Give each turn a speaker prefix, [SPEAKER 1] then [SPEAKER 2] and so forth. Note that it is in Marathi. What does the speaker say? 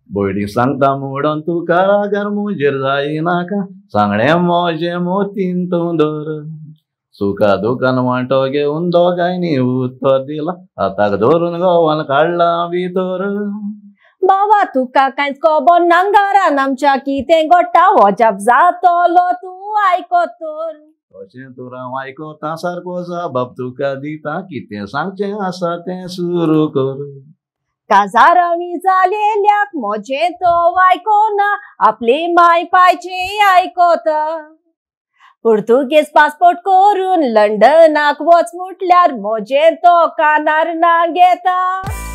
[SPEAKER 1] बोयडी सांगता मोडोन तू कारागर मुजेर जायनाका सांगणे मोजे मोतीन तू दोर सुका दुकान वांटो घेऊन दोगांनी उत्तर दिला हाताक धरून गोवान काढला भितर
[SPEAKER 2] बाबा तुका कांयच खबर ना घरान आमच्या कितें घडटा हो जाप जातलो तूं आयकतर
[SPEAKER 1] अशें तर हांव आयकोता सारको जबाब तुका दिता कितें सांगचें आसा तें सुरू कर
[SPEAKER 2] काजारामी जालेल्याक म्हजें तो आयकोना आपली माय पायचें आयकता पुर्तुगेज पासपोर्ट करून लंडनाक वच म्हटल्यार म्हजें तो कानार ना घेता